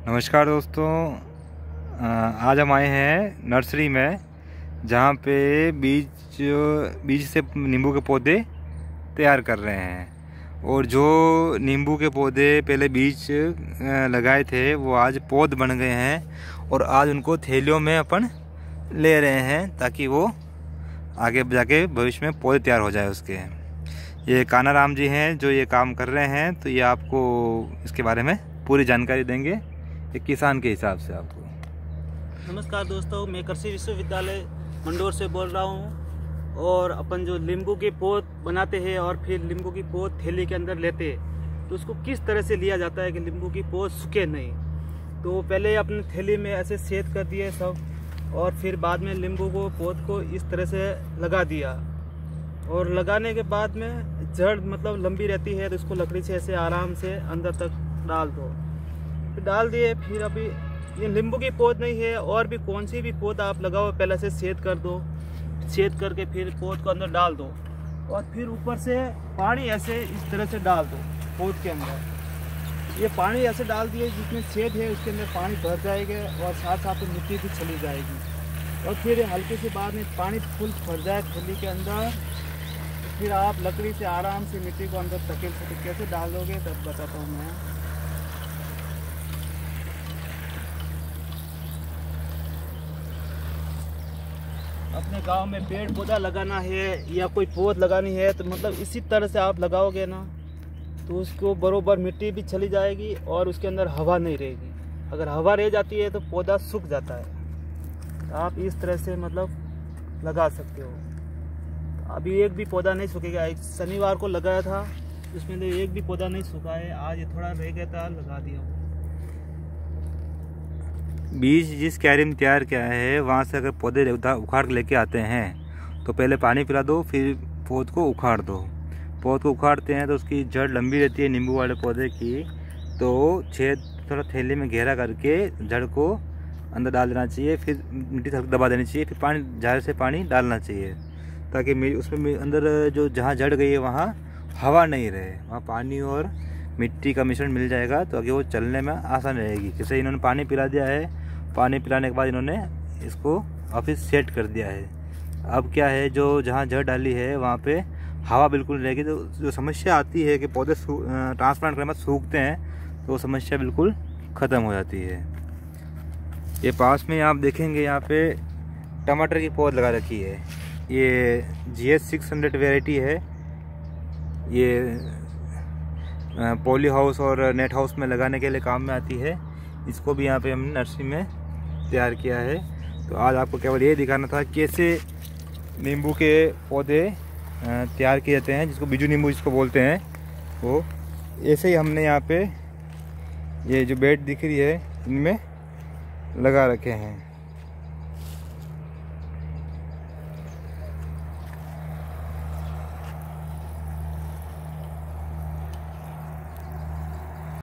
नमस्कार दोस्तों। आज हम आए हैं नर्सरी में, जहाँ पे बीज से नींबू के पौधे तैयार कर रहे हैं। और जो नींबू के पौधे पहले बीज लगाए थे वो आज पौध बन गए हैं और आज उनको थैलियों में अपन ले रहे हैं ताकि वो आगे जाके भविष्य में पौधे तैयार हो जाए उसके। ये कानाराम जी हैं जो ये काम कर रहे हैं, तो ये आपको इसके बारे में पूरी जानकारी देंगे एक किसान के हिसाब से आपको। नमस्कार दोस्तों, मैं कृषि विश्वविद्यालय मंडोर से बोल रहा हूँ। और अपन जो नींबू के पौध बनाते हैं और फिर नींबू की पौध थैली के अंदर लेते हैं, तो उसको किस तरह से लिया जाता है कि नींबू की पौध सूखे नहीं। तो पहले अपने थैली में ऐसे छेद कर दिए सब, और फिर बाद में नींबू को पौध को इस तरह से लगा दिया। और लगाने के बाद में जड़ मतलब लंबी रहती है, तो इसको लकड़ी से ऐसे आराम से अंदर तक डाल दो। फिर डाल दिए, फिर अभी ये नींबू की पौध नहीं है, और भी कौन सी भी पौध आप लगाओ, पहले से छेद कर दो। छेद करके फिर पौध को अंदर डाल दो, और फिर ऊपर से पानी ऐसे इस तरह से डाल दो पौध के अंदर। ये पानी ऐसे डाल दिए जिसमें छेद है उसके अंदर पानी भर जाएगा, और साथ साथ मिट्टी भी चली जाएगी। और फिर हल्के से बाद में पानी फुल भर जाए थैली के अंदर, फिर आप लकड़ी से आराम से मिट्टी को अंदर धकेल सकते। कैसे डालोगे तब बताता हूँ मैं। अपने गांव में पेड़ पौधा लगाना है या कोई पौध लगानी है, तो मतलब इसी तरह से आप लगाओगे ना, तो उसको बरोबर मिट्टी भी चली जाएगी और उसके अंदर हवा नहीं रहेगी। अगर हवा रह जाती है तो पौधा सूख जाता है। तो आप इस तरह से मतलब लगा सकते हो। अभी एक भी पौधा नहीं सूखेगा। शनिवार को लगाया था, उसमें तो एक भी पौधा नहीं सूखा है। आज ये थोड़ा रह गया था, लगा दिया। बीज जिस क्यारी में तैयार किया है वहाँ से अगर पौधे उखाड़ के लेके आते हैं तो पहले पानी पिला दो, फिर पौध को उखाड़ दो। पौध को उखाड़ते हैं तो उसकी जड़ लंबी रहती है नींबू वाले पौधे की, तो छेद थोड़ा थैली में गहरा करके जड़ को अंदर डाल देना चाहिए। फिर मिट्टी दबा देनी चाहिए, फिर पानी झाड़ से पानी डालना चाहिए ताकि उसमें अंदर जो जहाँ जड़ गई है वहाँ हवा नहीं रहे, वहाँ पानी और मिट्टी का मिश्रण मिल जाएगा, तो आगे वो चलने में आसान रहेगी। जैसे इन्होंने पानी पिला दिया है, पानी पिलाने के बाद इन्होंने इसको ऑफिस सेट कर दिया है। अब क्या है, जो जहाँ जड़ डाली है वहाँ पे हवा बिल्कुल रहेगी। तो जो समस्या आती है कि पौधे ट्रांसप्लांट करने में सूखते हैं, तो वो समस्या बिल्कुल ख़त्म हो जाती है। ये पास में आप देखेंगे यहाँ पे टमाटर की पौध लगा रखी है। ये GS 600 वेराइटी है। ये पॉली हाउस और नेट हाउस में लगाने के लिए काम में आती है। इसको भी यहाँ पे हमने नर्सरी में तैयार किया है। तो आज आपको केवल ये दिखाना था कैसे नींबू के पौधे तैयार किए जाते हैं, जिसको बिजू नींबू जिसको बोलते हैं। वो ऐसे ही हमने यहाँ पे ये जो बेड दिख रही है इनमें लगा रखे हैं।